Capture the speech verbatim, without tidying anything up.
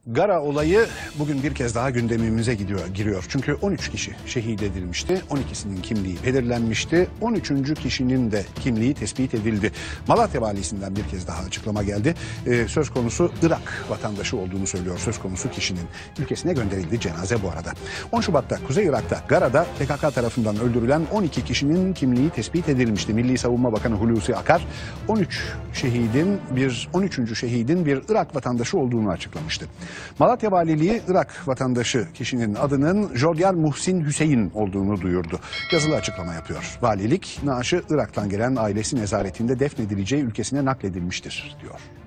Gara olayı bugün bir kez daha gündemimize gidiyor, giriyor. Çünkü on üç kişi şehit edilmişti. on ikisinin kimliği belirlenmişti. on üçüncü kişinin de kimliği tespit edildi. Malatya valisinden bir kez daha açıklama geldi. Ee, söz konusu Irak vatandaşı olduğunu söylüyor. Söz konusu kişinin ülkesine gönderildi cenaze bu arada. on Şubat'ta Kuzey Irak'ta Gara'da P K K tarafından öldürülen on iki kişinin kimliği tespit edilmişti. Milli Savunma Bakanı Hulusi Akar on üç şehidin bir on üçüncü şehidin bir Irak vatandaşı olduğunu açıklamıştı. Malatya Valiliği Irak vatandaşı kişinin adının Jodyar Muhsin Hüseyin olduğunu duyurdu. Yazılı açıklama yapıyor. Valilik naaşı Irak'tan gelen ailesi nezaretinde defnedileceği ülkesine nakledilmiştir diyor.